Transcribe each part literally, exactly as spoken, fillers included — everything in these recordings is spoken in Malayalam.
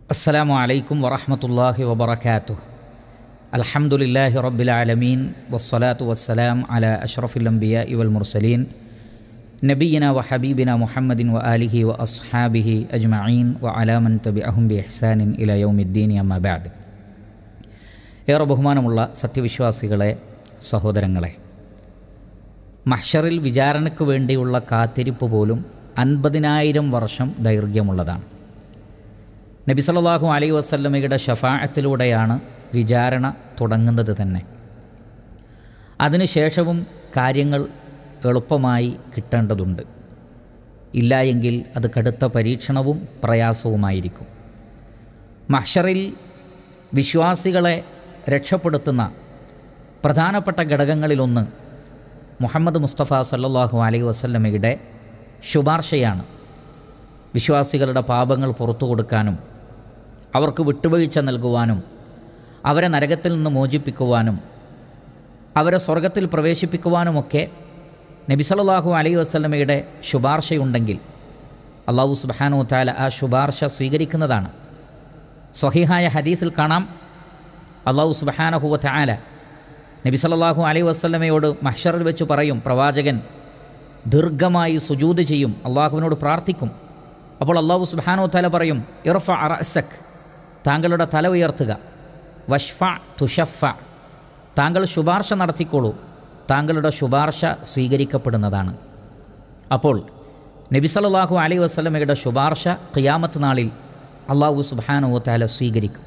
അസ്സലാമു അലൈക്കും വറഹ്മത്തുള്ളാഹി വബറകാതുഹു. അൽഹംദുലില്ലാഹി റബ്ബിൽ ആലമീൻ വസ്സലാത്തു വസ്സലാം അലാ അഷ്റഫിൽ അംബിയാഇ വൽ മുർസലീൻ നബിയിന വ ഹബീബിന മുഹമ്മദിൻ വ ആലിഹി വ അസ്ഹാബിഹി അജ്മഈൻ വ അലാ മൻ തബിഅഹും ബി ഇഹ്സാനിൻ ഇലാ യൗമിദ്ദീൻ അമ്മാ ബഅദ്. ഏറെ ബഹുമാനമുള്ള സത്യവിശ്വാസികളെ, സഹോദരങ്ങളെ, മഹ്ശറിൽ വിചാരണയ്ക്ക് വേണ്ടിയുള്ള കാത്തിരിപ്പ് പോലും അൻപതിനായിരം വർഷം ദൈർഘ്യമുള്ളതാണ്. നബി സല്ലല്ലാഹു അലൈഹി വസല്ലമയുടെ ശഫാഅത്തിലൂടെയാണ് വിചാരണ തുടങ്ങുന്നത് തന്നെ. അതിനുശേഷവും കാര്യങ്ങൾ എളുപ്പമായി കിട്ടേണ്ടതുണ്ട്. ഇല്ല എങ്കിൽ അത് കടുത്ത പരീക്ഷണവും പ്രയാസവുമായിരിക്കും. മഹ്ശറിൽ വിശ്വാസികളെ രക്ഷപ്പെടുത്തുന്ന പ്രധാനപ്പെട്ട ഘടകങ്ങളിലൊന്ന് മുഹമ്മദ് മുസ്തഫ സല്ലല്ലാഹു അലൈഹി വസല്ലമയുടെ ശുപാർശയാണ്. വിശ്വാസികളുടെ പാപങ്ങൾ പുറത്തു കൊടുക്കാനും അവർക്ക് വിട്ടുവീഴ്ച നൽകുവാനും അവരെ നരകത്തിൽ നിന്ന് മോചിപ്പിക്കുവാനും അവരെ സ്വർഗത്തിൽ പ്രവേശിപ്പിക്കുവാനുമൊക്കെ നബി സല്ലല്ലാഹു അലൈഹി വസല്ലമയുടെ ശുപാർശയുണ്ടെങ്കിൽ അല്ലാഹു സുബ്ഹാനഹു വ തആല ആ ശുപാർശ സ്വീകരിക്കുന്നതാണ്. സ്വഹീഹായ ഹദീസിൽ കാണാം, അല്ലാഹു സുബ്ഹാനഹു വ തആല നബി സല്ലല്ലാഹു അലൈഹി വസല്ലമയോട് മഹ്ശറിൽ വെച്ച് പറയും, പ്രവാചകൻ ദീർഘമായി സുജൂദ് ചെയ്യും, അള്ളാഹുവിനോട് പ്രാർത്ഥിക്കും. അപ്പോൾ അല്ലാഹു സുബ്ഹാനഹു വ തആല പറയും, ഇർഫ റഅസക്, താങ്കളുടെ തല ഉയർത്തുക, വഷ്ഫ തുഷഫ, താങ്കൾ ശുപാർശ നടത്തിക്കോളൂ, താങ്കളുടെ ശുപാർശ സ്വീകരിക്കപ്പെടുന്നതാണ്. അപ്പോൾ നബി സല്ലല്ലാഹു അലൈഹി വസല്ലമയുടെ ശുപാർശ ഖിയാമത്ത് നാളിൽ അല്ലാഹു സുബ്ഹാനഹു വ തആല സ്വീകരിക്കും.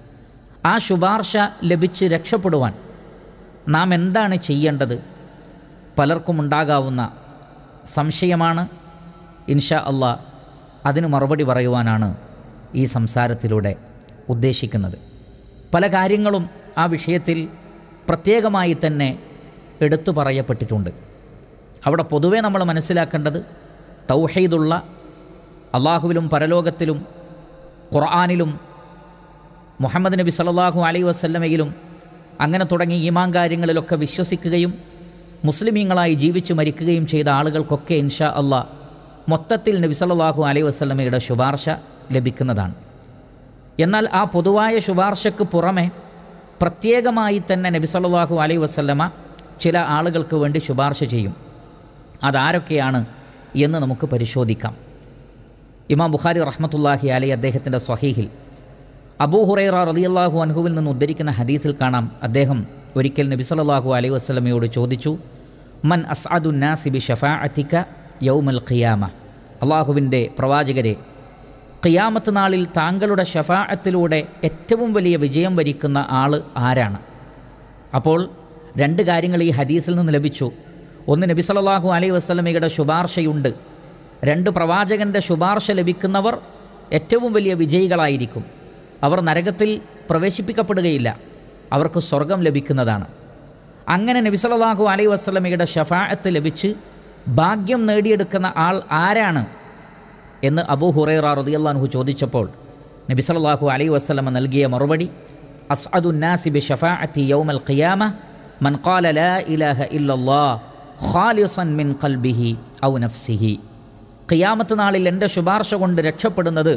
ആ ശുപാർശ ലഭിച്ച് രക്ഷപ്പെടുവാൻ നാം എന്താണ് ചെയ്യേണ്ടത്? പലർക്കും ഉണ്ടാകാവുന്ന സംശയമാണ്. ഇൻഷാ അല്ലാഹ് അതിന് മറുപടി പറയുവാനാണ് ഈ സംസാരത്തിലൂടെ ഉദ്ദേശിക്കുന്നത്. പല കാര്യങ്ങളും ആ വിഷയത്തിൽ പ്രത്യേകമായി തന്നെ എടുത്തു പറയപ്പെട്ടിട്ടുണ്ട്. അവിടെ പൊതുവെ നമ്മൾ മനസ്സിലാക്കേണ്ടത് തൗഹീദുള്ള, അള്ളാഹുവിലും പരലോകത്തിലും ഖുർആനിലും മുഹമ്മദ് നബി സല്ലല്ലാഹു അലൈഹി വസല്ലമയിലും അങ്ങനെ തുടങ്ങി ഈമാൻ കാര്യങ്ങളിലൊക്കെ വിശ്വസിക്കുകയും മുസ്ലിമീങ്ങളായി ജീവിച്ചു മരിക്കുകയും ചെയ്ത ആളുകൾക്കൊക്കെ ഇൻഷാ അല്ലാഹ് മൊത്തത്തിൽ നബി സല്ലല്ലാഹു അലൈഹി വസല്ലമയുടെ ശുപാർശ ലഭിക്കുന്നതാണ്. എന്നാൽ ആ പൊതുവായ ശുപാർശയ്ക്ക് പുറമെ പ്രത്യേകമായി തന്നെ നബി സല്ലല്ലാഹു അലൈഹി വസല്ലമ ചില ആളുകൾക്ക് വേണ്ടി ശുപാർശ ചെയ്യും. അതാരൊക്കെയാണ് എന്ന് നമുക്ക് പരിശോധിക്കാം. ഇമാം ബുഖാരി റഹ്മത്തുള്ളാഹി അലൈഹി അദ്ദേഹത്തിൻ്റെ സ്വഹീഹിൽ അബൂ ഹുറൈറ റളിയല്ലാഹു അൻഹുവിൽ നിന്ന് ഉദ്ധരിക്കുന്ന ഹദീസിൽ കാണാം, അദ്ദേഹം ഒരിക്കൽ നബി സല്ലല്ലാഹു അലൈഹി വസല്ലമയോട് ചോദിച്ചു, മൻ അസ്അദുൻ നാസി ബി ശഫാഅതിക യൗമൽ ഖിയാമ, അള്ളാഹുവിൻ്റെ പ്രവാചകരെ, ഖിയാമത്ത് നാളിൽ താങ്കളുടെ ശഫാഅത്തിലൂടെ ഏറ്റവും വലിയ വിജയം വരിക്കുന്ന ആൾ ആരാണ്? അപ്പോൾ രണ്ട് കാര്യങ്ങൾ ഈ ഹദീസിൽ നിന്ന് ലഭിച്ചു. ഒന്ന്, നബി സല്ലല്ലാഹു അലൈഹി വസല്ലമയുടെ ശുപാർശയുണ്ട്. രണ്ട്, പ്രവാചകൻ്റെ ശുപാർശ ലഭിക്കുന്നവർ ഏറ്റവും വലിയ വിജയികളായിരിക്കും. അവർ നരകത്തിൽ പ്രവേശിപ്പിക്കപ്പെടുകയില്ല, അവർക്ക് സ്വർഗം ലഭിക്കുന്നതാണ്. അങ്ങനെ നബി സല്ലല്ലാഹു അലൈഹി വസല്ലമയുടെ ശഫാഅത്ത് ലഭിച്ച് ഭാഗ്യം നേടിയെടുക്കുന്ന ആൾ ആരാണ് എന്ന് അബൂ ഹുറൈറ റളിയല്ലാഹു അൻഹു ചോദിച്ചപ്പോൾ നബി സല്ലല്ലാഹു അലൈഹി വസല്ലമ നൽകിയ മറുപടി, അസ്അദുൻ നാസി ബി ശഫാഅതി യൗമൽ ഖിയാമ മൻ ഖാല ലാ ഇലാഹ ഇല്ലല്ലാഹ് ഖാലിസൻ മിൻ ഖൽബിഹി ഔ നഫ്സിഹി. ഖിയാമത്ത് നാളിൽ എൻ്റെ ശുപാർശ കൊണ്ട് രക്ഷപ്പെടുന്നത്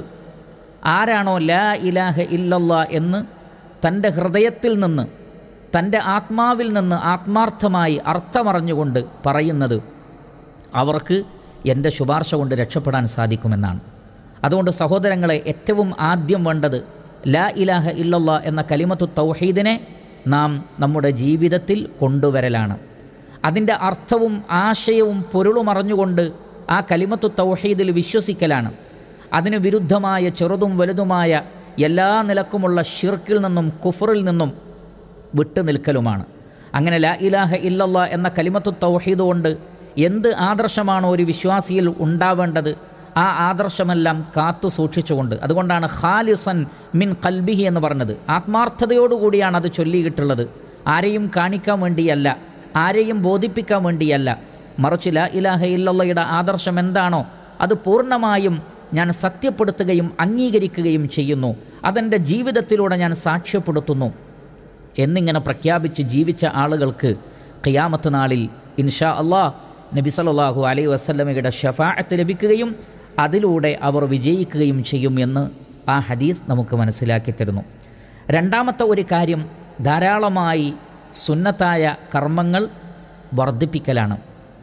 ആരാണോ ലാ ഇലാഹ ഇല്ലല്ലാഹ് എന്ന് തൻ്റെ ഹൃദയത്തിൽ നിന്ന്, തൻ്റെ ആത്മാവിൽ നിന്ന് ആത്മാർത്ഥമായി അർത്ഥമറിഞ്ഞുകൊണ്ട് പറയുന്നത്, അവർക്ക് എൻ്റെ ശുപാർശ കൊണ്ട് രക്ഷപ്പെടാൻ സാധിക്കുമെന്നാണ്. അതുകൊണ്ട് സഹോദരങ്ങളെ, ഏറ്റവും ആദ്യം വേണ്ടത് ലാ ഇലാഹ ഇല്ലല്ലാഹ് എന്ന കലിമത്തു തൗഹീദിനെ നാം നമ്മുടെ ജീവിതത്തിൽ കൊണ്ടുവരലാണ്. അതിൻ്റെ അർത്ഥവും ആശയവും പൊരുളും അറിഞ്ഞുകൊണ്ട് ആ കലിമത്തു തൗഹീദിൽ വിശ്വസിക്കലാണ്. അതിന് വിരുദ്ധമായ ചെറുതും വലുതുമായ എല്ലാ നിലക്കുമുള്ള ഷിർക്കിൽ നിന്നും കുഫറിൽ നിന്നും വിട്ടുനിൽക്കലുമാണ്. അങ്ങനെ ലാ ഇലാഹ ഇല്ലല്ലാഹ് എന്ന കലിമത്തു തൗഹീദ് കൊണ്ട് എന്ത് ആദർശമാണോ ഒരു വിശ്വാസിയിൽ ഉണ്ടാവേണ്ടത്, ആ ആദർശമെല്ലാം കാത്തു സൂക്ഷിച്ചുകൊണ്ട്, അതുകൊണ്ടാണ് ഖാലിസൻ മിൻ ഖൽബിഹി എന്ന് പറഞ്ഞത്. ആത്മാർത്ഥതയോടുകൂടിയാണ് അത് ചൊല്ലിയിട്ടുള്ളത്. ആരെയും കാണിക്കാൻ വേണ്ടിയല്ല, ആരെയും ബോധിപ്പിക്കാൻ വേണ്ടിയല്ല, മറിച്ച് ലാ ഇലാഹ ഇല്ലല്ലാഹയുടെ ആദർശം എന്താണോ അത് പൂർണ്ണമായും ഞാൻ സത്യപ്പെടുത്തുകയും അംഗീകരിക്കുകയും ചെയ്യുന്നു, അതെൻ്റെ ജീവിതത്തിലൂടെ ഞാൻ സാക്ഷ്യപ്പെടുത്തുന്നു എന്നിങ്ങനെ പ്രഖ്യാപിച്ച് ജീവിച്ച ആളുകൾക്ക് ഖിയാമത്ത് നാളിൽ ഇൻഷാ അല്ലാഹ് നബി സല്ലല്ലാഹു അലൈഹി വസല്ലമയുടെ ശഫാഅത്ത് ലഭിക്കുകയും അതിലൂടെ അവർ വിജയിക്കുകയും ചെയ്യും എന്ന് ആ ഹദീസ് നമുക്ക് മനസ്സിലാക്കി തരുന്നു. രണ്ടാമത്തെ ഒരു കാര്യം, ധാരാളമായി സുന്നത്തായ കർമ്മങ്ങൾ വർദ്ധിപ്പിക്കലാണ്.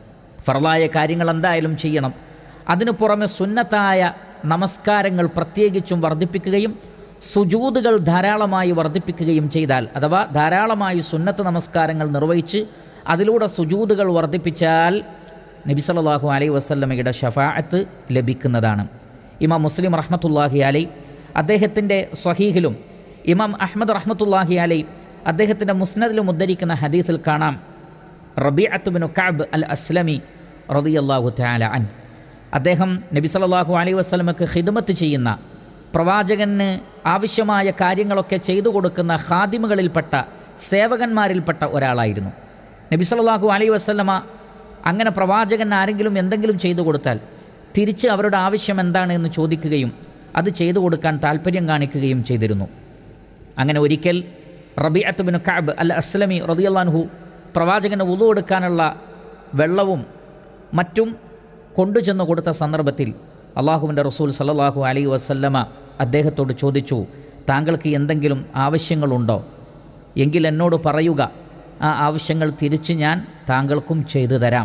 ഫർളായ കാര്യങ്ങൾ എന്തായാലും ചെയ്യണം. അതിനു പുറമെ സുന്നത്തായ നമസ്കാരങ്ങൾ പ്രത്യേകിച്ചും വർദ്ധിപ്പിക്കുകയും സുജൂദുകൾ ധാരാളമായി വർദ്ധിപ്പിക്കുകയും ചെയ്താൽ, അഥവാ ധാരാളമായി സുന്നത്ത് നമസ്കാരങ്ങൾ നിർവഹിച്ച് അതിലൂടെ സുജൂദുകൾ വർദ്ധിപ്പിച്ചാൽ നബി സല്ലല്ലാഹു അലൈഹി വസല്ലമയുടെ ഷഫാഅത്ത് ലഭിക്കുന്നതാണ്. ഇമാം മുസ്ലിം റഹ്മത്തുള്ളാഹി അലൈഹി അദ്ദേഹത്തിൻ്റെ സ്വഹീഹിലും ഇമാം അഹ്മദ് റഹ്മത്തുള്ളാഹി അലൈഹി അദ്ദേഹത്തിൻ്റെ മുസ്നദിലും ഉദ്ധരിക്കുന്ന ഹദീസിൽ കാണാം, റബീഅത്ത് ബിൻ കഅബ് അൽ അസ്ലമി റളിയല്ലാഹു തആല അൻ അദ്ദേഹം നബി സല്ലല്ലാഹു അലൈഹി വസല്ലമക്ക് ഖിദ്മത്ത് ചെയ്യുന്ന, പ്രവാചകന് ആവശ്യമായ കാര്യങ്ങളൊക്കെ ചെയ്തു കൊടുക്കുന്ന ഖാദിമുകളിൽപ്പെട്ട, സേവകന്മാരിൽപ്പെട്ട ഒരാളായിരുന്നു. നബി സല്ലല്ലാഹു അലൈഹി വസല്ലമ അങ്ങനെ പ്രവാചകൻ ആരെങ്കിലും എന്തെങ്കിലും ചെയ്തു കൊടുത്താൽ തിരിച്ച് അവരുടെ ആവശ്യം എന്താണ് എന്ന് ചോദിക്കുകയും അത് ചെയ്തു കൊടുക്കാൻ താല്പര്യം കാണിക്കുകയും ചെയ്തിരുന്നു. അങ്ങനെ ഒരിക്കൽ റബീഅത്ത് ബിൻ കഅബ് അൽ അസ്ലമി റളിയല്ലാഹു അൻഹു പ്രവാചകന് വുളു എടുക്കാനുള്ള വെള്ളവും മറ്റും കൊണ്ടുചെന്ന് കൊടുത്ത സന്ദർഭത്തിൽ അള്ളാഹുവിൻ്റെ റസൂൽ സല്ലല്ലാഹു അലൈഹി വസല്ലമ അദ്ദേഹത്തോട് ചോദിച്ചു, താങ്കൾക്ക് എന്തെങ്കിലും ആവശ്യങ്ങളുണ്ടോ? എങ്കിൽ എന്നോട് പറയുക, ആ ആവശ്യങ്ങൾ തിരിച്ച് ഞാൻ താങ്കൾക്കും ചെയ്തു തരാം.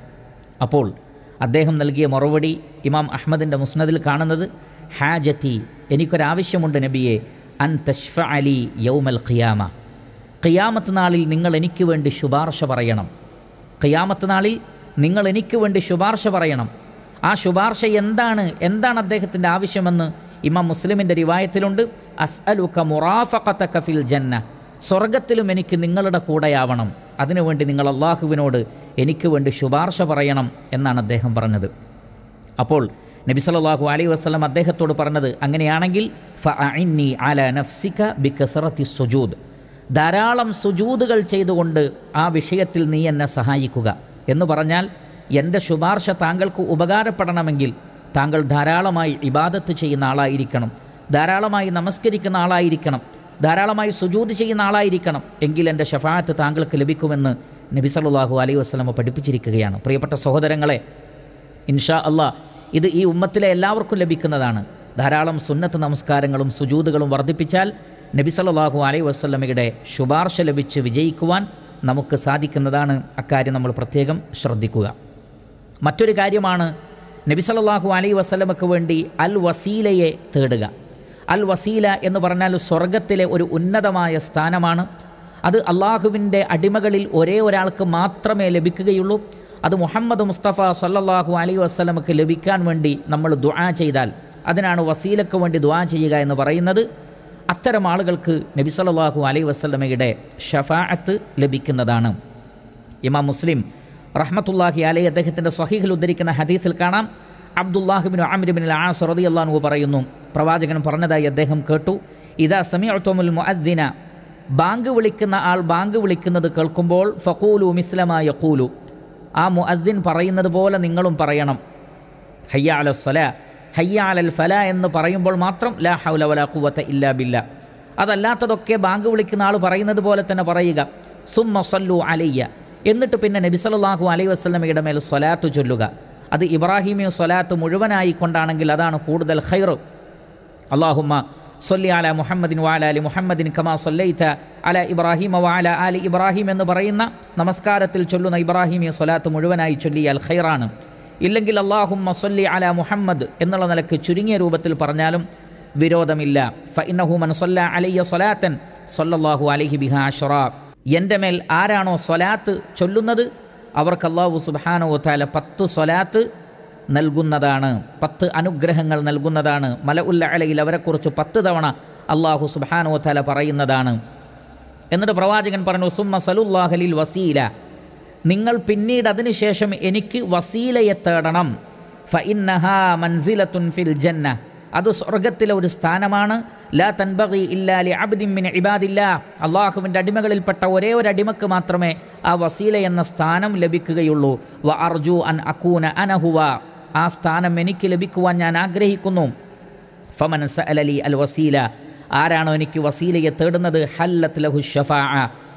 അപ്പോൾ അദ്ദേഹം നൽകിയ മറുപടി ഇമാം അഹ്മദിൻ്റെ മുസ്നദിൽ കാണുന്നത്, ഹാജത്തി, എനിക്കൊരാവശ്യമുണ്ട് നബിയെ, അൻ തശ്ഫഅലി യൗമൽ ഖിയാമ, ഖിയാമത്ത് നാളിൽ നിങ്ങൾ എനിക്ക് വേണ്ടി ശുപാർശ പറയണം. ഖിയാമത്ത് നാളിൽ നിങ്ങൾ എനിക്ക് വേണ്ടി ശുപാർശ പറയണം. ആ ശുപാർശ എന്താണ് എന്താണ് അദ്ദേഹത്തിൻ്റെ ആവശ്യമെന്ന് ഇമാം മുസ്ലിമിൻ്റെ റിവായത്തിലുണ്ട്, അസ്അലുക മുറാഫഖതക ഫിൽ ജന്ന, സ്വർഗത്തിലും എനിക്ക് നിങ്ങളുടെ കൂടെയാവണം, അതിനുവേണ്ടി നിങ്ങൾ അള്ളാഹുവിനോട് എനിക്ക് വേണ്ടി ശുപാർശ പറയണം എന്നാണ് അദ്ദേഹം പറഞ്ഞത്. അപ്പോൾ നബി സല്ലല്ലാഹു അലൈഹി വസല്ലം അദ്ദേഹത്തോട് പറഞ്ഞത്, അങ്ങനെയാണെങ്കിൽ ഫഅഇന്നി അലാ നഫ്സിക ബികസറത്തി സുജൂദ്, ധാരാളം സുജൂദുകൾ ചെയ്തുകൊണ്ട് ആ വിഷയത്തിൽ നീ എന്നെ സഹായിക്കുക എന്ന് പറഞ്ഞാൽ, എൻ്റെ ശുപാർശ താങ്കൾക്ക് ഉപകാരപ്പെടണമെങ്കിൽ താങ്കൾ ധാരാളമായി ഇബാദത്ത് ചെയ്യുന്ന ആളായിരിക്കണം, ധാരാളമായി നമസ്കരിക്കുന്ന ആളായിരിക്കണം, ധാരാളമായി സുജൂദ് ചെയ്യുന്ന ആളായിരിക്കണം, എങ്കിൽ എൻ്റെ ഷഫാഅത്ത് താങ്കൾക്ക് ലഭിക്കുമെന്ന് നബി സല്ലല്ലാഹു അലൈഹി വസല്ലം പഠിപ്പിച്ചിരിക്കുകയാണ്. പ്രിയപ്പെട്ട സഹോദരങ്ങളെ, ഇൻഷാ അല്ലാഹ് ഇത് ഈ ഉമ്മത്തിലെ എല്ലാവർക്കും ലഭിക്കുന്നതാണ്. ധാരാളം സുന്നത്ത് നമസ്കാരങ്ങളും സുജൂദുകളും വർദ്ധിപ്പിച്ചാൽ നബി സല്ലല്ലാഹു അലൈഹി വസല്ലമയുടെ ശുപാർശ ലഭിച്ച് വിജയിക്കുവാൻ നമുക്ക് സാധിക്കുന്നതാണ്. അക്കാര്യം നമ്മൾ പ്രത്യേകം ശ്രദ്ധിക്കുക. മറ്റൊരു കാര്യമാണ് നബി സല്ലല്ലാഹു അലൈഹി വസല്ലമക്ക് വേണ്ടി അൽ വസീലയെ തേടുക. അൽ വസീല എന്ന് പറഞ്ഞാൽ സ്വർഗത്തിലെ ഒരു ഉന്നതമായ സ്ഥാനമാണ്. അത് അള്ളാഹുവിൻ്റെ അടിമകളിൽ ഒരേ ഒരാൾക്ക് മാത്രമേ ലഭിക്കുകയുള്ളൂ. അത് മുഹമ്മദ് മുസ്തഫ സല്ലല്ലാഹു അലൈഹി വസല്ലമക്ക് ലഭിക്കാൻ വേണ്ടി നമ്മൾ ദുആ ചെയ്താൽ അതിനാണ് വസീലക്ക് വേണ്ടി ദുആ ചെയ്യുക എന്ന് പറയുന്നത്. അത്തരം ആളുകൾക്ക് നബി സല്ലല്ലാഹു അലൈഹി വസല്ലമയുടെ ഷഫാഅത്ത് ലഭിക്കുന്നതാണ്. ഇമാം മുസ്ലിം റഹ്മത്തുള്ളാഹി അലൈഹി അദ്ദേഹത്തിൻ്റെ സ്വഹീഹിൽ ഉദ്ധരിക്കുന്ന ഹദീസിൽ കാണാം, Abdullah ibn Amr ibn al As റളിയല്ലാഹു അൻഹു പറയുന്നു, പ്രവാചകൻ പറഞ്ഞതായി അദ്ദേഹം കേട്ടു, ഇദാ സമിഅ്തുമുൽ മുഅദ്ദിന, ബാങ്ക് വിളിക്കുന്ന ആൾ ബാങ്ക് വിളിക്കുന്നത് കേൾക്കുമ്പോൾ ഫഖൂലു മിസ്ലമാ യഖൂലു, ആ മുഅദ്ദിൻ പറയുന്നത് പോലെ നിങ്ങളും പറയണം. ഹയ്യ അലൽ സ്വലാ, ഹയ്യ അലൽ ഫലാ എന്ന് പറയുമ്പോൾ മാത്രം ലാ ഹൗല വലാ ഖുവത ഇല്ലാ ബില്ലാ, അതല്ലാത്തതൊക്കെ ബാങ്ക് വിളിക്കുന്ന ആൾ പറയുന്നത് പോലെ തന്നെ പറയുക. സുമ്മ സല്ലു അലയ്യ, എന്നിട്ട് പിന്നെ നബി സല്ലല്ലാഹു അലൈഹി വസല്ലമയുടെ മേൽ സ്വലാത്ത് ചൊല്ലുക. അത് ഇബ്രാഹിമി സ്വലാത്ത് മുഴുവനായി കൊണ്ടാണെങ്കിൽ അതാണ് കൂടുതൽ ഖൈർ. അല്ലാഹുമ്മ സല്ലി അലാ മുഹമ്മദിൻ വഅലാ ആലി മുഹമ്മദിൻ കമാ സല്ലൈത അലാ ഇബ്രാഹിമ വഅലാ ആലി ഇബ്രാഹിം എന്ന് പറയുന്ന നമസ്കാരത്തിൽ ചൊല്ലുന്ന ഇബ്രാഹിമി സ്വലാത്ത് മുഴുവനായി ചൊല്ലിയാൽ ഖൈറാണ്. ഇല്ലെങ്കിൽ അല്ലാഹുമ്മ സല്ലി അലാ മുഹമ്മദ് എന്നുള്ള നിലക്ക് ചുരുങ്ങിയ രൂപത്തിൽ പറഞ്ഞാലും വിരോധമില്ല. ഫഇന്നഹു മൻ സല്ല അലയ്യ സ്വലാത്തൻ സല്ലല്ലാഹു അലൈഹി ബിഹാ അശ്റാ, എൻ്റെ മേൽ ആരാണോ സ്വലാത്ത് ചൊല്ലുന്നത് അവർക്ക് അല്ലാഹു സുബ്ഹാനഹു വ തആല പത്ത് സ്വലാത്ത് നൽകുന്നതാണ്, പത്ത് അനുഗ്രഹങ്ങൾ നൽകുന്നതാണ്. മലഉൽ അലയിൽ അവരെക്കുറിച്ച് പത്ത് തവണ അല്ലാഹു സുബ്ഹാനഹു വ തആല പറയുന്നതാണ്. എന്നിട്ട് പ്രവാചകൻ പറഞ്ഞു, സുമ്മ സലുല്ലാഹ ലിൽ വസീല, നിങ്ങൾ പിന്നീട് അതിനുശേഷം എനിക്ക് വസീലയെ തേടണം. ഫഇന്നഹാ മൻസിലത്തുൻ ഫിൽ ജന്ന, അത് സ്വർഗത്തിലെ ഒരു സ്ഥാനമാണ്. ലാ തൻബഗി ഇല്ലാ ലി അബ്ദിൻ മിൻ ഇബാദില്ലാ, അള്ളാഹുവിൻ്റെ അടിമകളിൽപ്പെട്ട ഒരേ ഒരു അടിമക്ക് മാത്രമേ ആ വസീല എന്ന സ്ഥാനം ലഭിക്കുകയുള്ളൂ. വ അർജു അൻ അകൂന അനഹുവ, ആ സ്ഥാനം എനിക്ക് ലഭിക്കുവാൻ ഞാൻ ആഗ്രഹിക്കുന്നു. ഫമൻ സഅലലി അൽ വസീല, ആരാണോ എനിക്ക് വസീലയെ തേടുന്നത് ഹല്ലത്ത് ലഹു ഷഫാഅ,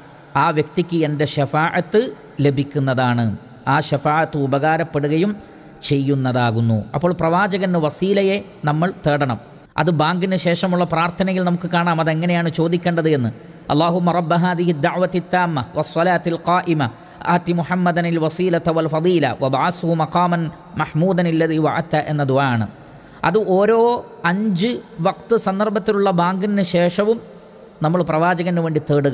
ആ വ്യക്തിക്ക് എൻ്റെ ഷഫാഅത്ത് ലഭിക്കുന്നതാണ്, ആ ഷഫാഅത്ത് ഉപകാരപ്പെടുകയും ചെയ്യുന്നതാകുന്നു. അപ്പോൾ പ്രവാചകന് വസീലയെ നമ്മൾ തേടണം. അത് ബാങ്കിന് ശേഷമുള്ള പ്രാർത്ഥനയിൽ നമുക്ക് കാണാം അതെങ്ങനെയാണ് ചോദിക്കേണ്ടത് എന്ന്. അല്ലാഹുമ്മ റബ്ബ ഹാദിഹി ദഅവതി താമ്മ വസ്സലാത്തിൽ ഖായിമ ആതി മുഹമ്മദനിൽ വസീലത വൽ ഫദീല വബഅസ്ഹു മഖാമൻ മഹ്മൂദൻ അല്ലദി വഅത എന്ന ദുആ ആണ്. അത് ഓരോ അഞ്ച് വക്ത് സന്ദർഭത്തിലുള്ള ബാങ്കിന് ശേഷവും നമ്മൾ പ്രവാചകന് വേണ്ടി തേടുക.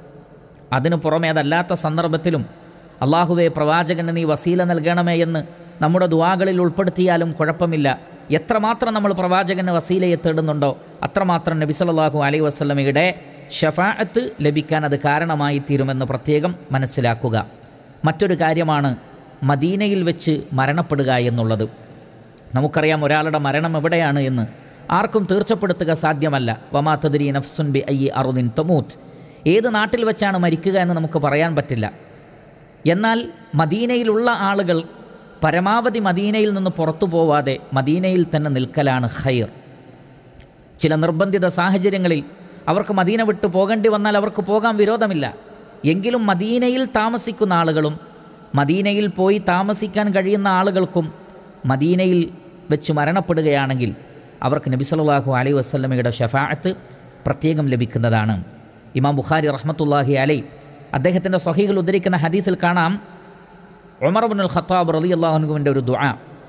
അതിനു പുറമെ അതല്ലാത്ത സന്ദർഭത്തിലും അള്ളാഹുവേ പ്രവാചകന് നീ വസീല നൽകണമേ എന്ന് നമ്മുടെ ദുആകളിൽ ഉൾപ്പെടുത്തിയാലും കുഴപ്പമില്ല. എത്രമാത്രം നമ്മൾ പ്രവാചകന് വസീലയെ തേടുന്നുണ്ടോ അത്രമാത്രം നബി സല്ലല്ലാഹു അലൈഹി വസല്ലമയുടെ ഷഫാഅത്ത് ലഭിക്കാൻ അത് കാരണമായി തീരുമെന്ന് പ്രത്യേകം മനസ്സിലാക്കുക. മറ്റൊരു കാര്യമാണ് മദീനയിൽ വെച്ച് മരണപ്പെടുക എന്നുള്ളത്. നമുക്കറിയാം ഒരാളുടെ മരണം എവിടെയാണ് എന്ന് ആർക്കും തീർച്ചപ്പെടുത്തുക സാധ്യമല്ല. വമാ തദ്രി നഫ്സുൻ ബി അയ്യി അർദിൻ തമൂത്ത്, ഏത് നാട്ടിൽ വെച്ചാണ് മരിക്കുക എന്ന് നമുക്ക് പറയാൻ പറ്റില്ല. എന്നാൽ മദീനയിലുള്ള ആളുകൾ പരമാവധി മദീനയിൽ നിന്ന് പുറത്തു പോവാതെ മദീനയിൽ തന്നെ നിൽക്കലാണ് ഖൈർ. ചില നിർബന്ധിത സാഹചര്യങ്ങളിൽ അവർക്ക് മദീന വിട്ടു പോകേണ്ടി വന്നാൽ അവർക്ക് പോകാൻ വിരോധമില്ല. എങ്കിലും മദീനയിൽ താമസിക്കുന്ന ആളുകളും മദീനയിൽ പോയി താമസിക്കാൻ കഴിയുന്ന ആളുകൾക്കും മദീനയിൽ വെച്ച് മരണപ്പെടുകയാണെങ്കിൽ അവർക്ക് നബി സല്ലല്ലാഹു അലൈഹി വസല്ലമയുടെ ഷഫാഅത്ത് പ്രത്യേകം ലഭിക്കുന്നതാണ്. ഇമാം ബുഖാരി റഹ്മത്തുള്ളാഹി അലൈഹി അദ്ദേഹത്തിൻ്റെ സ്വഹീഹിൽ ഉദ്ധരിക്കുന്ന ഹദീസിൽ കാണാം ഉമർ ഇബ്നുൽ ഖത്താബ് റളിയല്ലാഹു അൻഹുവിൻ്റെ ഒരു ദുആ.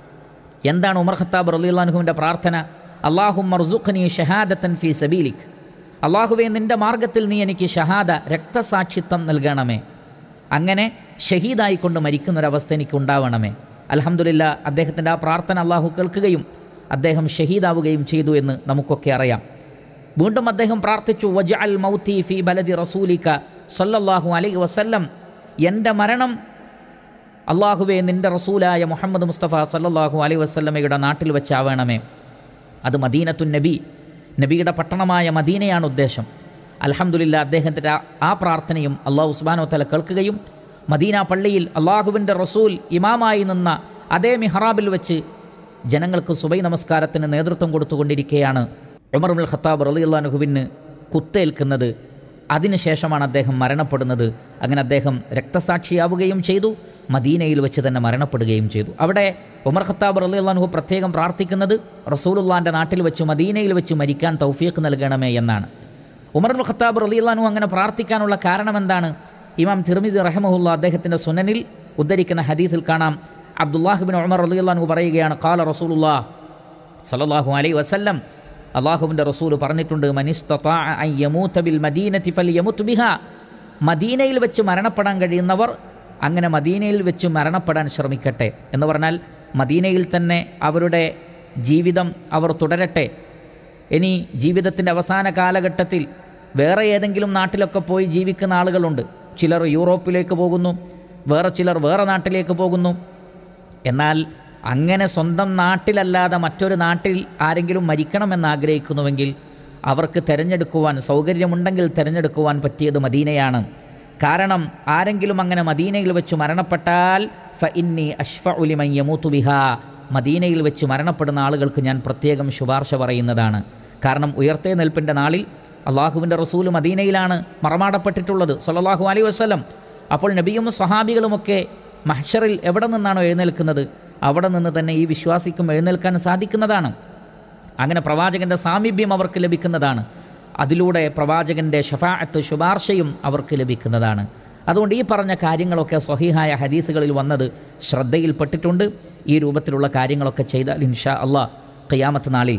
എന്താണ് ഉമർ ഖത്താബ് റളിയല്ലാഹു അൻഹുവിൻ്റെ പ്രാർത്ഥന? അല്ലാഹുമ്മ ർസുഖ്നി ഷഹാദത്തൻ ഫീ സബീലിക്, അല്ലാഹുവേ നിൻ്റെ മാർഗത്തിൽ നീ എനിക്ക് ഷഹാദ രക്തസാക്ഷിത്വം നൽകണമേ, അങ്ങനെ ഷഹീദായിക്കൊണ്ട് മരിക്കുന്നൊരവസ്ഥ എനിക്ക് ഉണ്ടാവണമേ. അൽഹംദുലില്ലാ അദ്ദേഹത്തിൻ്റെ ആ പ്രാർത്ഥന അള്ളാഹു കേൾക്കുകയും അദ്ദേഹം ഷഹീദാവുകയും ചെയ്തു എന്ന് നമുക്കൊക്കെ അറിയാം. വീണ്ടും അദ്ദേഹം പ്രാർത്ഥിച്ചു വജ്അൽ മൗതി ഫീ ബലദി റസൂലിക സല്ലല്ലാഹു അലൈഹി വസല്ലം, എൻ്റെ മരണം അള്ളാഹുവേ നിൻ്റെ റസൂലായ മുഹമ്മദ് മുസ്തഫ സല്ലല്ലാഹു അലൈഹി വസല്ലമയുടെ നാട്ടിൽ വെച്ചാവണമേ. അത് മദീനത്തുൻ നബി, നബിയുടെ പട്ടണമായ മദീനയാണ് ഉദ്ദേശം. അൽഹംദുലില്ലാ അദ്ദേഹത്തിൻ്റെ ആ പ്രാർത്ഥനയും അള്ളാഹു സുബ്ഹാനഹു വ തആല കേൾക്കുകയും മദീന പള്ളിയിൽ അള്ളാഹുവിൻ്റെ റസൂൽ ഇമാമായി നിന്ന അതേ മിഹ്റാബിൽ വെച്ച് ജനങ്ങൾക്ക് സുബൈ നമസ്കാരത്തിന് നേതൃത്വം കൊടുത്തുകൊണ്ടിരിക്കുകയാണ് ഉമർ ഇബ്നുൽ ഖത്താബ് റളിയല്ലാഹു അൻഹുവിന് കുത്തേൽക്കുന്നത്. അതിനുശേഷമാണ് അദ്ദേഹം മരണപ്പെടുന്നത്. അങ്ങനെ അദ്ദേഹം രക്തസാക്ഷിയാവുകയും ചെയ്തു, മദീനയിൽ വെച്ച് തന്നെ മരണപ്പെടുകയും ചെയ്തു. അവിടെ ഉമർ ഖത്താബ് റളിയല്ലാഹു അൻഹു പ്രത്യേകം പ്രാർത്ഥിക്കുന്നത് റസൂലുള്ളാഹിൻ്റെ നാട്ടിൽ വെച്ച് മദീനയിൽ വെച്ച് മരിക്കാൻ തൗഫീഖ് നൽകണമേ എന്നാണ്. ഉമർ ഇബ്നുൽ ഖത്താബ് റളിയല്ലാഹു അൻഹു അങ്ങനെ പ്രാർത്ഥിക്കാനുള്ള കാരണം എന്താണ്? ഇമാം തിർമിദി റഹിമഹുല്ലാ അദ്ദേഹത്തിൻ്റെ സുനനിൽ ഉദ്ധരിക്കുന്ന ഹദീസിൽ കാണാം അബ്ദുല്ലാഹ് ഇബ്നു ഉമർ റളിയല്ലാഹു അൻഹു പറയുകയാണ് ഖാല റസൂലുള്ളാഹി സ്വല്ലല്ലാഹു അലൈഹി വസല്ലം, അള്ളാഹുവിൻ്റെ റസൂൽ പറഞ്ഞിട്ടുണ്ട് മനിസ്തതാഅ അൻ യമൂത ബിൽ മദീനതി ഫൽയമുത് ബിഹാ, മദീനയിൽ വെച്ച് മരണപ്പെടാൻ കഴിയുന്നവർ അങ്ങനെ മദീനയിൽ വെച്ച് മരണപ്പെടാൻ ശ്രമിക്കട്ടെ. എന്ന് പറഞ്ഞാൽ മദീനയിൽ തന്നെ അവരുടെ ജീവിതം അവർ തുടരട്ടെ. ഇനി ജീവിതത്തിൻ്റെ അവസാന കാലഘട്ടത്തിൽ വേറെ ഏതെങ്കിലും നാട്ടിലൊക്കെ പോയി ജീവിക്കുന്ന ആളുകളുണ്ട്. ചിലർ യൂറോപ്പിലേക്ക് പോകുന്നു, വേറെ ചിലർ വേറെ നാട്ടിലേക്ക് പോകുന്നു. എന്നാൽ അങ്ങനെ സ്വന്തം നാട്ടിലല്ലാതെ മറ്റൊരു നാട്ടിൽ ആരെങ്കിലും മരിക്കണമെന്ന് ആഗ്രഹിക്കുന്നുവെങ്കിൽ അവർക്ക് തിരഞ്ഞെടുക്കുവാൻ സൗകര്യമുണ്ടെങ്കിൽ തിരഞ്ഞെടുക്കുവാൻ പറ്റിയത് മദീനയാണ്. കാരണം ആരെങ്കിലും അങ്ങനെ മദീനയിൽ വെച്ച് മരണപ്പെട്ടാൽ ഫ ഇന്നി അഷ്ഫഉ ലിമൻ യമൂതു ബിഹാ, മദീനയിൽ വെച്ച് മരണപ്പെടുന്ന ആളുകൾക്ക് ഞാൻ പ്രത്യേകം ശുപാർശ പറയുന്നതാണ്. കാരണം ഉയർത്തെഴുന്നേൽപ്പിൻ്റെ നാളിൽ അള്ളാഹുവിൻ്റെ റസൂൽ മദീനയിലാണ് മറമാടപ്പെട്ടിട്ടുള്ളത് സല്ലല്ലാഹു അലൈഹി വസല്ലം. അപ്പോൾ നബിയും സ്വഹാബികളുമൊക്കെ മഹ്ശറിൽ എവിടെ നിന്നാണോ എഴുന്നേൽക്കുന്നത് അവിടെ നിന്ന് തന്നെ ഈ വിശ്വാസിക്കും എഴുന്നേൽക്കാൻ സാധിക്കുന്നതാണ്. അങ്ങനെ പ്രവാചകൻ്റെ സാമീപ്യം അവർക്ക് ലഭിക്കുന്നതാണ്. അതിലൂടെ പ്രവാചകൻ്റെ ഷഫാഅത്ത് ശുപാർശയും അവർക്ക് ലഭിക്കുന്നതാണ്. അതുകൊണ്ട് ഈ പറഞ്ഞ കാര്യങ്ങളൊക്കെ സ്വഹീഹായ ഹദീസുകളിൽ വന്നത് ശ്രദ്ധയിൽപ്പെട്ടിട്ടുണ്ട്. ഈ രൂപത്തിലുള്ള കാര്യങ്ങളൊക്കെ ചെയ്താൽ ഇൻഷാ അല്ലാഹ് ഖിയാമത്ത് നാളിൽ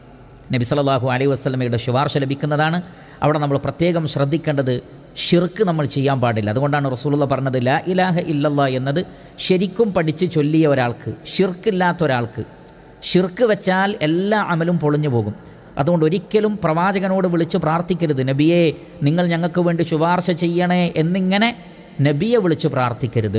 നബി സല്ലല്ലാഹു അലൈഹി വസല്ലമയുടെ ശുപാർശ ലഭിക്കുന്നതാണ്. അവിടെ നമ്മൾ പ്രത്യേകം ശ്രദ്ധിക്കേണ്ടത് ഷിർക്ക് നമ്മൾ ചെയ്യാൻ പാടില്ല. അതുകൊണ്ടാണ് റസൂലുള്ളാഹി പറഞ്ഞത് ലാ ഇലാഹ ഇല്ലല്ലാഹ് എന്നത് ശരിക്കും പഠിച്ച് ചൊല്ലിയ ഒരാൾക്ക്, ഷിർക്കില്ലാത്ത ഒരാൾക്ക്. ഷിർക്ക് വെച്ചാൽ എല്ലാ അമലും പൊളിഞ്ഞു പോകും. അതുകൊണ്ട് ഒരിക്കലും പ്രവാചകനോട് വിളിച്ച് പ്രാർത്ഥിക്കരുത് നബിയെ നിങ്ങൾ ഞങ്ങൾക്ക് വേണ്ടി ശുപാർശ ചെയ്യണേ എന്നിങ്ങനെ നബിയെ വിളിച്ച് പ്രാർത്ഥിക്കരുത്.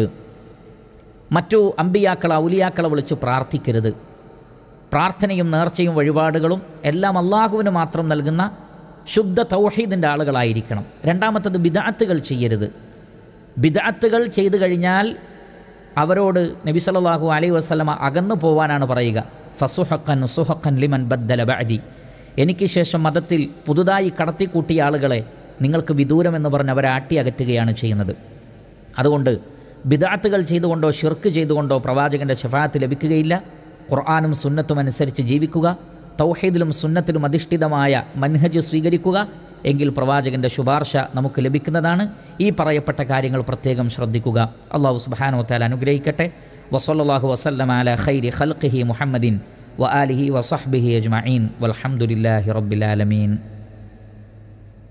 മറ്റു അമ്പിയാക്കളെ ഔലിയാക്കളെ വിളിച്ച് പ്രാർത്ഥിക്കരുത്. പ്രാർത്ഥനയും നേർച്ചയും വഴിപാടുകളും എല്ലാം അള്ളാഹുവിന് മാത്രം നൽകുന്ന ശുദ്ധ തൗഹീദിൻ്റെ ആളുകളായിരിക്കണം. രണ്ടാമത്തത് ബിദ്അത്തുകൾ ചെയ്യരുത്. ബിദ്അത്തുകൾ ചെയ്തു കഴിഞ്ഞാൽ അവരോട് നബി സല്ലല്ലാഹു അലൈഹി വസല്ലമ അകന്നു പോവാനാണ് പറയുക. ഫസുഹഖൻ സുഹഖൻ ലിമൻ ബദ്ദല ബഅദി, എനിക്ക് ശേഷം മതത്തിൽ പുതുതായി കടത്തിക്കൂട്ടിയ ആളുകളെ നിങ്ങൾക്ക് വിദൂരമെന്ന് പറഞ്ഞ് അവരെ ആട്ടി അകറ്റുകയാണ് ചെയ്യുന്നത്. അതുകൊണ്ട് ബിദ്അത്തുകൾ ചെയ്തുകൊണ്ടോ ഷിർക്ക് ചെയ്തുകൊണ്ടോ പ്രവാചകൻ്റെ ശഫാഅത്ത് ലഭിക്കുകയില്ല. ഖുർആനും സുന്നത്തും അനുസരിച്ച് ജീവിക്കുക, തൗഹീദിലും സുന്നത്തിലും അധിഷ്ഠിതമായ മൻഹജ് സ്വീകരിക്കുക, എങ്കിൽ പ്രവാചകൻ്റെ ശുപാർശ നമുക്ക് ലഭിക്കുന്നതാണ്. ഈ പറയപ്പെട്ട കാര്യങ്ങൾ പ്രത്യേകം ശ്രദ്ധിക്കുക. അല്ലാഹു സുബ്ഹാനഹു വ തആല അനുഗ്രഹിക്കട്ടെ. വസല്ലല്ലാഹു വസല്ലമ അലാ ഖൈരി ഖൽഖിഹി മുഹമ്മദിൻ വ ആലിഹി വസഹ്ബിഹി അജ്മഈൻ വൽഹംദുലില്ലാഹി റബ്ബിൽ ആലമീൻ.